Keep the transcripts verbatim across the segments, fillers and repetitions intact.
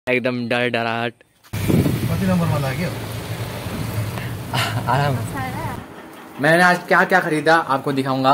एकदम डर डराहट। आराम। मैंने आज क्या क्या खरीदा आपको दिखाऊंगा।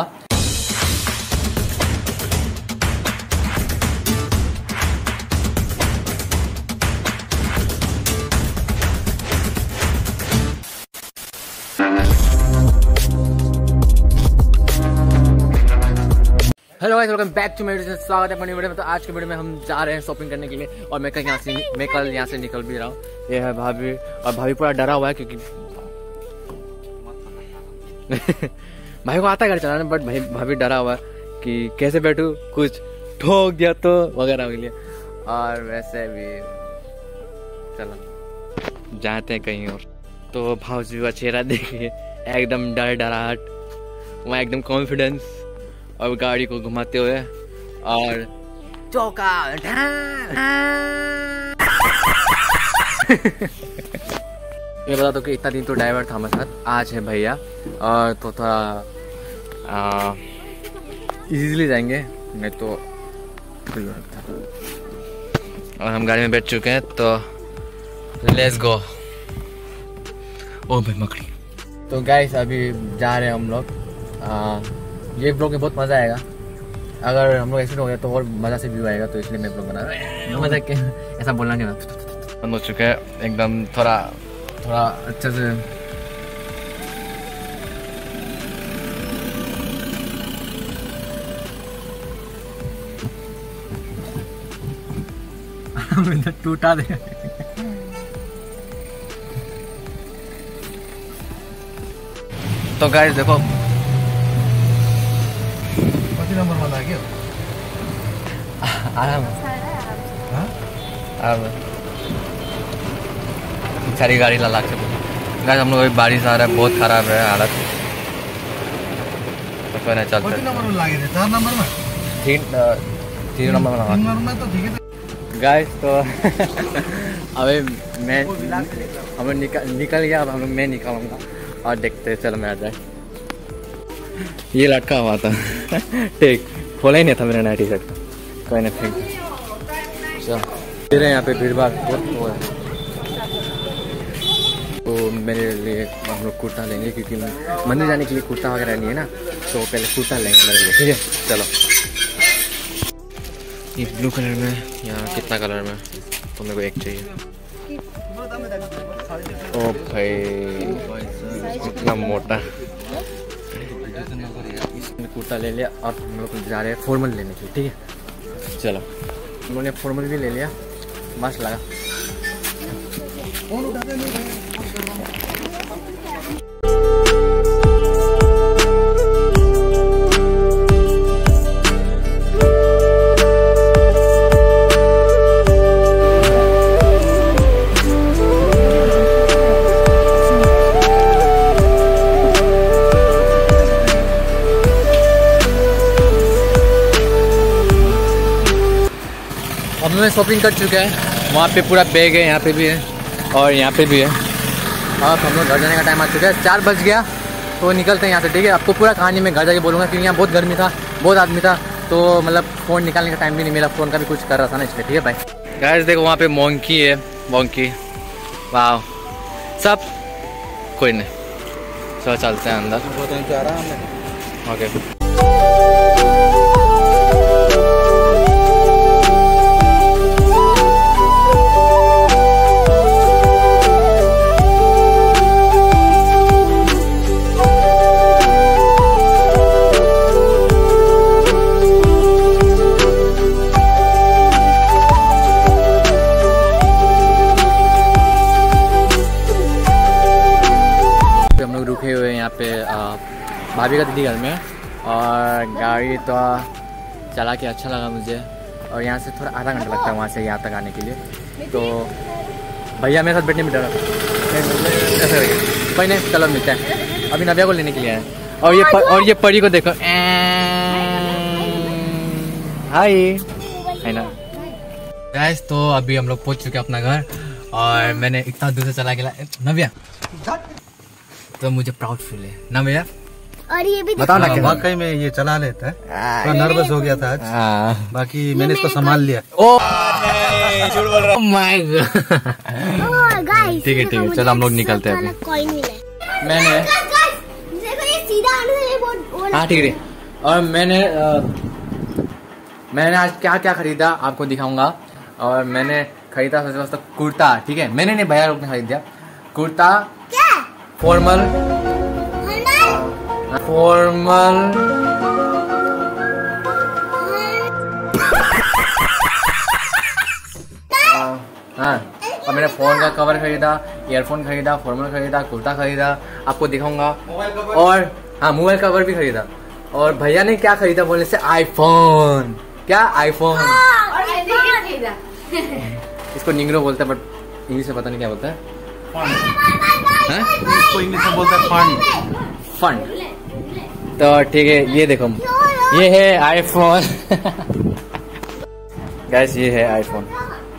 Hello guys, welcome back to my video. स्वागत है अपनी वीडियो में। तो आज के वीडियो में हम जा रहे हैं शॉपिंग करने के लिए और मैं कल यहाँ से मैं कल यहाँ से निकल भी रहा हूँ। ये है भाभी और भाभी पूरा डरा हुआ है क्योंकि भाई को आता है गाड़ी चलाने, बट भाई भाभी डरा हुआ है कि कैसे बैठूं, कुछ ठोक दिया तो वगैरह के लिए। और वैसे भी चलो जाते हैं कहीं और। तो भाजी का चेहरा देखिए, एकदम डर डराहट, वहाँ एकदम कॉन्फिडेंस और गाड़ी को घुमाते हुए और चौका। ये बता दो कि इतना दिन तो ड्राइवर था हमारे साथ, आज है भैया और तो थोड़ा इजीली जाएंगे, नहीं तो और हम गाड़ी में बैठ चुके हैं तो लेट्स गो। ओ भाई मकड़ी। तो गाइस अभी जा रहे हैं हम लोग। ये ब्लॉग में बहुत मजा आएगा। अगर हम लोग एक्सीडेंट हो गया तो और मजा से व्यू आएगा, तो इसलिए मैं ब्लॉग बना रहा हूँ। मजा के ऐसा बोलना नहीं ना। बंद हो चुका है एकदम, थोड़ा थोड़ा अच्छे से टूटा दे। तो गाइस देखो नंबर वाला क्या आराम आराम सारी गाड़ी ला के गाइस हम लोग अभी बारिश आ रहा है, बहुत खराब है हालत। तो फिर चलते हैं नंबर में लागे थे चार नंबर में तीन तीन नंबर में लगा में तो ठीक है गाइस। तो अभी मैं हमें निकल निकल गया, अब हम लोग मैं निकालूंगा और देखते हैं। चलो मैं आ जाए। ये लटका हुआ था ठीक खोला ही नहीं था मेरा नाइटी शर्ट, कोई नहीं फेंक चल। यहाँ पे भीड़ भाड़ बहुत हुआ है, तो मेरे लिए हम लोग कुर्ता लेंगे क्योंकि मंदिर जाने के लिए कुर्ता वगैरह नहीं है ना, तो पहले कुर्ता लेंगे मेरे लिए, ठीक है। चलो ये ब्लू कलर में या कितना कलर में, तो मेरे को एक चाहिए। ओ भाई इतना मोटा कुर्ता ले लिया। अब हम लोग जा रहे हैं फॉर्मल लेने के लिए, ठीक है। चलो हम लोगों ने फॉर्मल भी ले लिया, मस्त लगा। अब मैं शॉपिंग कर चुका है, वहाँ पे पूरा बैग है, यहाँ पे भी है और यहाँ पे भी है। अब हम लोग घर जाने का टाइम आ चुका है, चार बज गया, तो निकलते हैं यहाँ से, ठीक है। आपको पूरा कहानी में घर जाके बोलूँगा क्योंकि यहाँ बहुत गर्मी था, बहुत आदमी था, तो मतलब फ़ोन निकालने का टाइम भी नहीं मिला, फ़ोन का भी कुछ कर रहा था ना, इसलिए, ठीक है भाई। गाइस देखो वहाँ पे मोंकी है, मोंकी, वाह सब कोई नहीं। चलो चलते हैं अंदर। ओके रुके हुए यहाँ पे भाभी का दीदी घर में, और गाड़ी तो चला के अच्छा लगा मुझे। और यहाँ से थोड़ा आधा घंटा लगता है वहाँ से यहाँ तक आने के लिए, तो भैया मेरे साथ बैठने में डर रहा था। कोई नहीं, चलो मिलते हैं। अभी नव्या को लेने के लिए आए और ये प, और ये परी को देखो, हाय है ना गाइस। तो अभी हम लोग पहुँच चुके हैं अपना घर और मैंने इतना दूर से चला के लाया नव्या, तो मुझे प्राउड फील है ना भैया। और ये भी बताओ ना, वाकई में ये चला लेता है, थोड़ा नर्वस हो गया था आज, बाकी मैंने इसको संभाल लिया। ओ नहीं, झूठ बोल रहा हूँ। My God. ठीक है ठीक है, चलो हम लोग निकलते हैं अभी। मैंने हाँ ठीक है, और मैंने आ, मैंने आज क्या क्या खरीदा आपको दिखाऊंगा। और मैंने खरीदा सबसे पहले कुर्ता, ठीक है, मैंने नहीं भैया लोग ने खरीद दिया कुर्ता फॉर्मल फॉर्मल हाँ, और मैंने फोन का कवर खरीदा, ईयरफोन खरीदा, फॉर्मल खरीदा, कुर्ता खरीदा, आपको दिखाऊंगा। और हाँ, मोबाइल कवर भी खरीदा। और भैया ने क्या खरीदा बोलने से, आईफोन। क्या आईफोन? इसको निंगरो बोलता है, बट इंग्लिश में पता नहीं क्या बोलता है। इसको इंग्लिश में बोलता है फंड। फंड। तो ठीक है, ये देखो, ये है आईफोन। गाइस ये है आईफोन।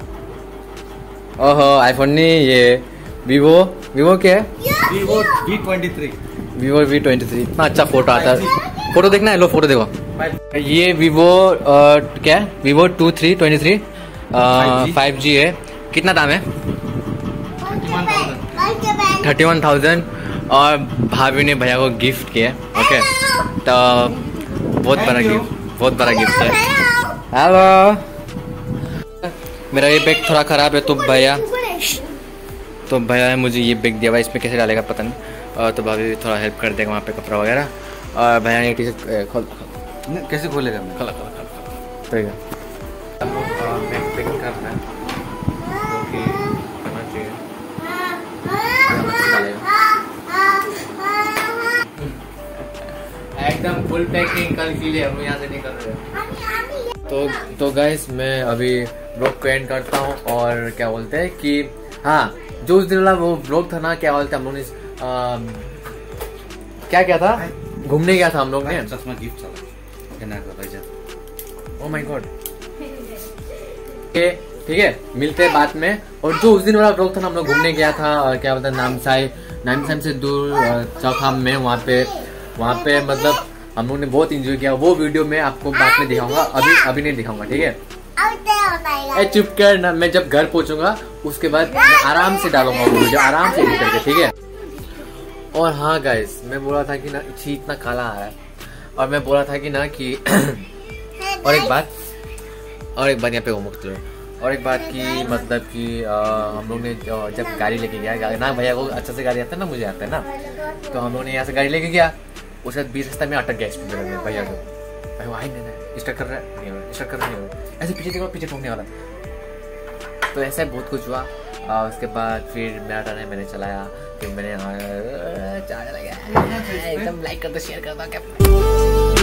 ओहो, आईफोन नहीं, ये वीवो वीवो क्या है? Vivo V twenty three. Vivo V twenty three. इतना अच्छा फोटो आता है। फोटो देखना है, लो फोटो देखो। ये वीवो क्या है? Vivo two three twenty three five G है। कितना दाम है? Thirty one thousand. और भाभी ने भैया को गिफ्ट किया। ओके, तो बहुत बड़ा गिफ्ट, बहुत बड़ा गिफ्ट है। हेलो, मेरा ये बैग थोड़ा खराब है, तो भैया तो भैया ने मुझे ये बैग दिया हुआ, इसमें कैसे डालेगा पता नहीं। और तो भाभी थोड़ा हेल्प कर देगा वहाँ पे कपड़ा वगैरह। और भैया ने टी शर्ट खोल, कैसे खोलेगा? खोला खोला खोला ठीक है। बैग पैकिंग करना है, क्योंकि करना चाहिए। एकदम फुल पैकिंग कल के लिए हम यहाँ से निकल रहे हैं। तो तो गाइस मैं अभी ब्लॉग को एंड करता हूँ। और क्या बोलते हैं कि हाँ, जो उस दिन वाला वो ब्लॉग था ना, क्या बोलते हैं हम लोग ने क्या क्या था, घूमने गया था हम लोग ने। चश्मा गिफ्ट चला। Oh my God. ठीक है, मिलते हैं बाद में। और जो उस दिन वाला ब्लॉग था ना, हम लोग घूमने गया था, क्या बोलते हैं नामसाई, नामसाई से दूर चौखाम में, वहाँ पे वहाँ पे मतलब हम लोग ने बहुत एंजॉय किया। वो वीडियो मैं आपको बाद में दिखाऊंगा, अभी अभी नहीं दिखाऊंगा, ठीक है? ए चुप कर ना, मैं जब घर पहुंचूंगा उसके बाद मैं आराम से डालूंगा वो वीडियो, आराम से एडिट करके, ठीक है? और हाँ गाइस, मैं बोला था कि ना छी इतना काला आ रहा है। और मैं बोला था कि ना कि और एक बात और एक बात यहाँ पे वो मुक्त और एक बात की मतलब कि आ, हम लोग ने जब गाड़ी लेके गया ना, भैया को अच्छा से गाड़ी आता है ना, मुझे आता है ना, तो हम लोग ने यहाँ से गाड़ी लेके गया। उसके बाद बीच रास्ते में अटक गया स्पीड में भैया को। भाई वो आई नहीं रहा, स्टार्ट कर रहा है नहीं हो रहा, स्टार्ट कर रहा नहीं हो रहा, ऐसे पीछे देखो, पीछे ठोकने वाला। तो ऐसा बहुत कुछ हुआ। आ, उसके बाद फिर मेरा टर्न है, मैंने चलाया, फिर मैंने चार्ज लगा। एकदम लाइक कर दो, शेयर कर दो क्या।